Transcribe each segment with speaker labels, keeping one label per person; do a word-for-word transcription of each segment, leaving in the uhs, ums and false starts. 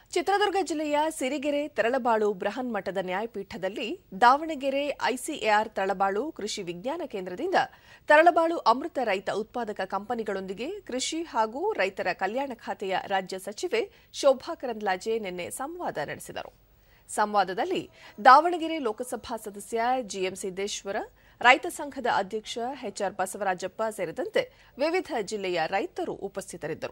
Speaker 1: ಚಿತ್ರದುರ್ಗ ಜಿಲ್ಲೆಯ ಸಿರಿಗೆರೆ ತರಳಬಾಳು ಬೃಹನ್ಮಠದ ನ್ಯಾಯಪೀಠದಲ್ಲಿ ದಾವಣಗೆರೆ ಐಸಿಎಆರ್ ತರಳಬಾಳು ಕೃಷಿ ವಿಜ್ಞಾನ ಕೇಂದ್ರದಿಂದ ತರಳಬಾಳು ಅಮೃತ ರೈತ ಉತ್ಪಾದಕ ಕಂಪನಿಗಳೊಂದಿಗೆ ಕೃಷಿ ಹಾಗೂ ರೈತರ ಕಲ್ಯಾಣ ಖಾತೆಯ ರಾಜ್ಯ ಸಚಿವೆ ಶೋಭಾ ಕರಂದ್ಲಾಜೆ ನಿನ್ನೆ ಸಂವಾದ ನಡೆಸಿದರು. ಸಂವಾದದಲ್ಲಿ ದಾವಣಗೆರೆ ಲೋಕಸಭಾ ಸದಸ್ಯ ಜಿಎಂ ಸಿದ್ದೇಶ್ವರ, ರೈತ ಸಂಘದ ಅಧ್ಯಕ್ಷ ಎಚ್ಆರ್ ಬಸವರಾಜಪ್ಪ ಸೇರಿದಂತೆ ವಿವಿಧ ಜಿಲ್ಲೆಯ ರೈತರು ಉಪಸ್ಥಿತರಿದ್ದರು.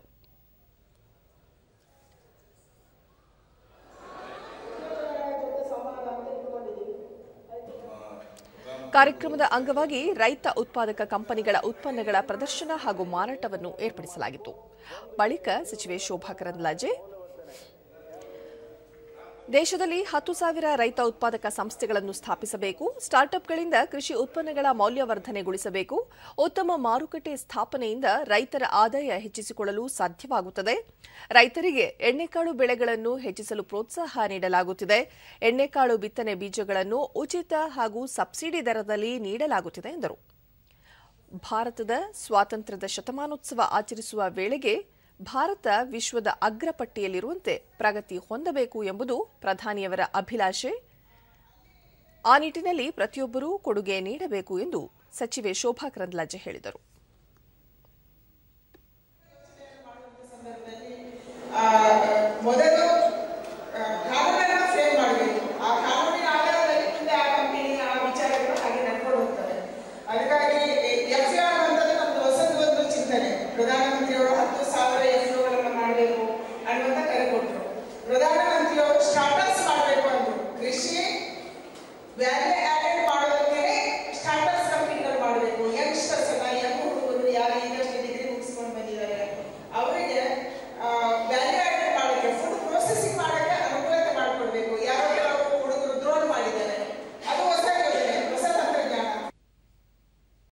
Speaker 1: ಕಾರ್ಯಕ್ರಮದ ಅಂಗವಾಗಿ ರೈತ ಉತ್ಪಾದಕ ಕಂಪನಿಗಳ ಉತ್ಪನ್ನಗಳ ಪ್ರದರ್ಶನ ಹಾಗೂ ಮಾರಾಟವನ್ನು ಏರ್ಪಡಿಸಲಾಗಿತ್ತು. ಬಳಿಕ ಸಚಿವೆ ಶೋಭಾ ಕರಂದ್ಲಾಜೆ ದೇಶದಲ್ಲಿ ಹತ್ತು ಸಾವಿರ ರೈತ ಉತ್ಪಾದಕ ಸಂಸ್ಥೆಗಳನ್ನು ಸ್ಥಾಪಿಸಬೇಕು, ಸ್ಟಾರ್ಟ್ಅಪ್ಗಳಿಂದ ಕೃಷಿ ಉತ್ಪನ್ನಗಳ ಮೌಲ್ಯವರ್ಧನೆಗೊಳಿಸಬೇಕು, ಉತ್ತಮ ಮಾರುಕಟ್ಟೆ ಸ್ಥಾಪನೆಯಿಂದ ರೈತರ ಆದಾಯ ಹೆಚ್ಚಿಸಿಕೊಳ್ಳಲು ಸಾಧ್ಯವಾಗುತ್ತದೆ, ರೈತರಿಗೆ ಎಣ್ಣೆಕಾಳು ಬೆಳೆಗಳನ್ನು ಹೆಚ್ಚಿಸಲು ಪ್ರೋತ್ಸಾಹ ನೀಡಲಾಗುತ್ತಿದೆ, ಎಣ್ಣೆಕಾಳು ಬಿತ್ತನೆ ಬೀಜಗಳನ್ನು ಉಚಿತ ಹಾಗೂ ಸಬ್ಸಿಡಿ ದರದಲ್ಲಿ ನೀಡಲಾಗುತ್ತಿದೆ ಎಂದರು. ಭಾರತದ ಸ್ವಾತಂತ್ರ್ಯದ ಶತಮಾನೋತ್ಸವ ಆಚರಿಸುವ ವೇಳೆಗೆ ಭಾರತ ವಿಶ್ವದ ಅಗ್ರಪಟ್ಟಿಯಲ್ಲಿರುವಂತೆ ಪ್ರಗತಿ ಹೊಂದಬೇಕು ಎಂಬುದು ಪ್ರಧಾನಿಯವರ ಅಭಿಲಾಷೆ. ಆ ನಿಟ್ಟಿನಲ್ಲಿ ಪ್ರತಿಯೊಬ್ಬರೂ ಕೊಡುಗೆ ನೀಡಬೇಕು ಎಂದು ಸಚಿವೆ ಶೋಭಾ ಕರಂದ್ಲಾಜೆ ಹೇಳಿದರು.
Speaker 2: ಪ್ರಧಾನಮಂತ್ರಿಯವರು ಹತ್ತು ಸಾವಿರ ಎಫ್ಒಗಳನ್ನು ಮಾಡಬೇಕು ಅನ್ನುವಂತ ಕರೆ ಕೊಟ್ಟರು. ಪ್ರಧಾನಮಂತ್ರಿಯವರು ಸ್ಟಾರ್ಟ್ಅಪ್ಸ್ ಮಾಡಬೇಕು ಅಂದ್ರು. ಕೃಷಿ ವ್ಯಾಲ್ಯೂ